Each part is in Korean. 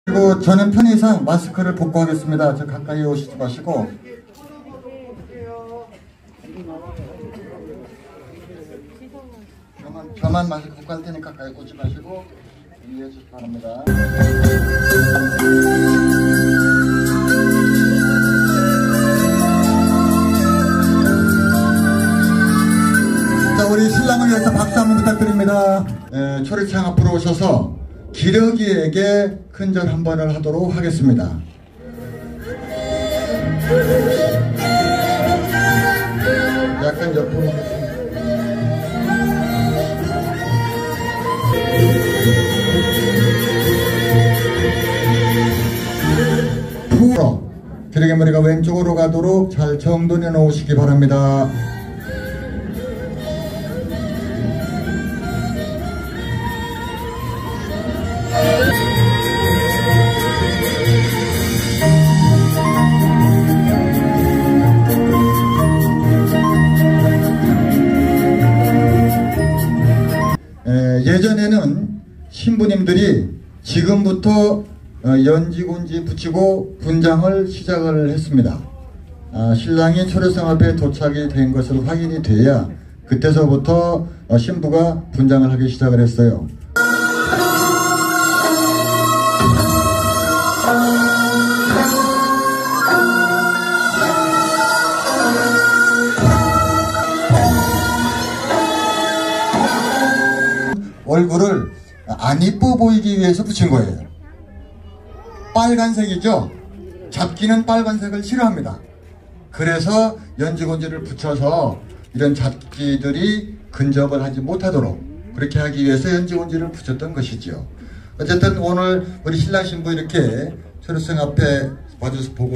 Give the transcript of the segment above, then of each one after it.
그리고 저는 편의상 마스크를 벗고 하겠습니다. 저 가까이 오시지 마시고. 저만 마스크 벗고 할 테니까 가까이 오지 마시고 이해해 주시기 바랍니다. 자, 우리 신랑을 위해서 박수 한번 부탁드립니다. 초리창 앞으로 오셔서 기러기에게 큰절 한 번을 하도록 하겠습니다. 약간 옆으로 하겠습니다. 푸로 기러기 머리가 왼쪽으로 가도록 잘 정돈해 놓으시기 바랍니다. 예전에는 신부님들이 지금부터 연지곤지 붙이고 분장을 시작을 했습니다. 신랑이 초려성 앞에 도착이 된 것을 확인이 돼야 그때서부터 신부가 분장을 하기 시작을 했어요. 얼굴을 안 이뻐 보이기 위해서 붙인 거예요. 빨간색이죠? 잡기는 빨간색을 싫어합니다. 그래서 연지곤지를 붙여서 이런 잡기들이 근접을 하지 못하도록 그렇게 하기 위해서 연지곤지를 붙였던 것이죠. 어쨌든 오늘 우리 신랑 신부 이렇게 초려성 앞에 와줘서 보고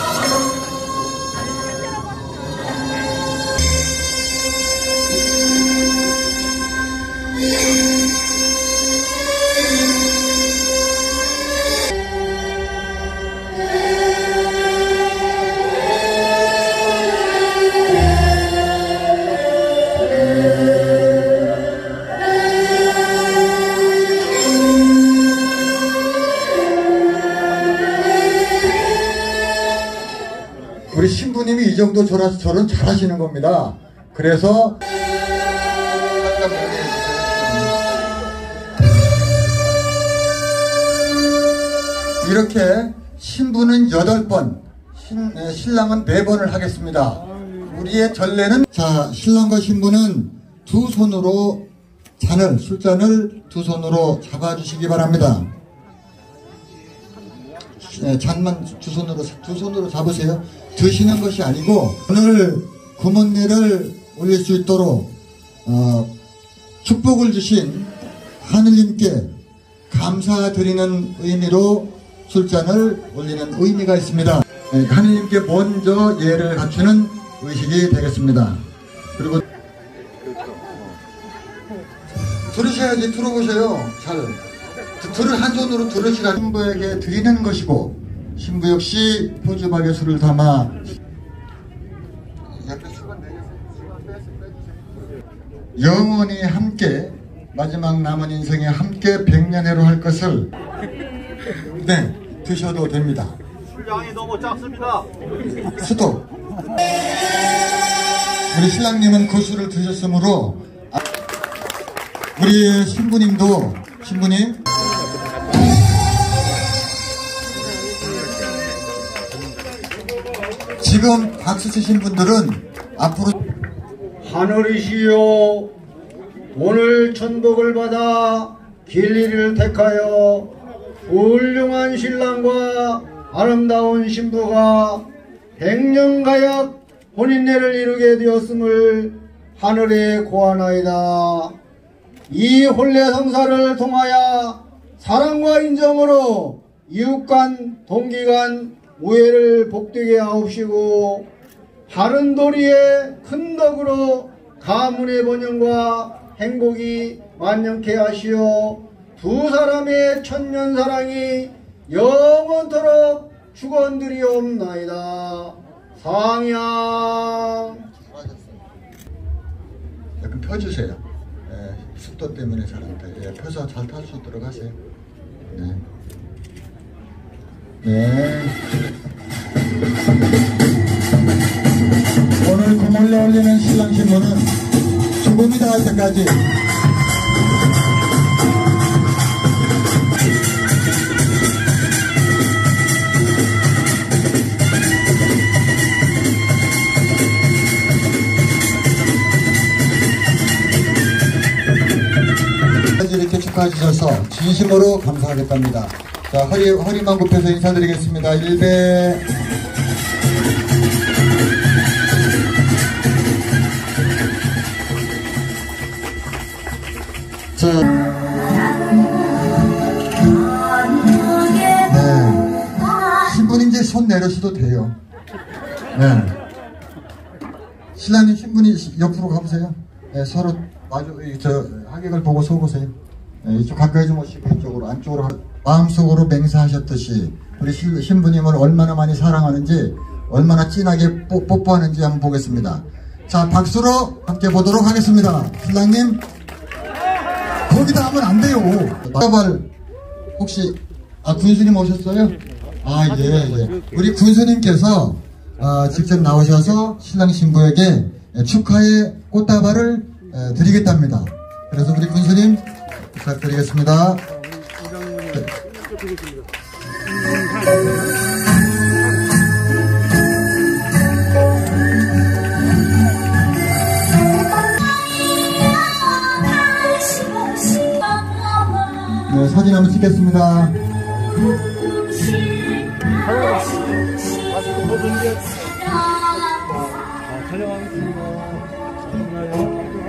우리 신부님이 이 정도 저런 잘하시는 겁니다. 그래서 이렇게 신부는 8번, 신랑은 4번을 하겠습니다. 우리의 전례는 자, 신랑과 신부는 두 손으로 술잔을 두 손으로 잡아주시기 바랍니다. 잔만 두 손으로 잡으세요. 드시는 것이 아니고 오늘 구멍내를 올릴 수 있도록 축복을 주신 하느님께 감사드리는 의미로 술잔을 올리는 의미가 있습니다. 하느님께 먼저 예를 갖추는 의식이 되겠습니다. 그리고 들으셔야지. 들어보세요. 잘 한 손으로 들으시라. 신부에게 드리는 것이고 신부 역시 포주박에 술을 담아 영원히 함께 마지막 남은 인생에 함께 백년해로 할 것을 드셔도 됩니다. 술량이 너무 작습니다. 스톱. 우리 신랑님은 그 술을 드셨으므로 우리 신부님도 신부님 지금 박수 치신 분들은 앞으로 하늘이시여 오늘 천복을 받아 길리를 택하여 훌륭한 신랑과 아름다운 신부가 100년가약 혼인례를 이루게 되었음을 하늘에 고하나이다. 이 혼례 성사를 통하여 사랑과 인정으로 이웃간 동기간 우애를 복되게 하옵시고 바른 도리의 큰 덕으로 가문의 번영과 행복이 만연케 하시어 두 사람의 천년 사랑이 영원토록 축원드리옵나이다. 상향. 약간 펴주세요. 습도 때문에 잘 안 타요. 펴서 잘 탈 수 있도록 하세요. 네. 네. 오늘 구물려 올리는 신랑 신부는 죽음이 닿을 때까지 이렇게 축하해 주셔서 진심으로 감사하겠답니다. 자, 허리만 굽혀서 인사드리겠습니다. 1배. 자, 네. 신부님 이제 손 내려셔도 돼요. 네. 신랑님 신부님 옆으로 가보세요. 네, 서로 마주, 하객을 보고 서보세요. 네, 이쪽 가까이 좀 오시고 이쪽으로 안쪽으로 마음속으로 맹세하셨듯이 우리 신부님을 얼마나 많이 사랑하는지 얼마나 진하게 뽀뽀하는지 한번 보겠습니다. 자, 박수로 함께 보도록 하겠습니다. 신랑님 거기다 하면 안 돼요. 혹시 군수님 오셨어요? 예. 우리 군수님께서 직접 나오셔서 신랑 신부에게 축하의 꽃다발을 드리겠답니다. 그래서 우리 군수님 부탁드리겠습니다. 네, 사진 한번 찍겠습니다. 촬영하겠습니다.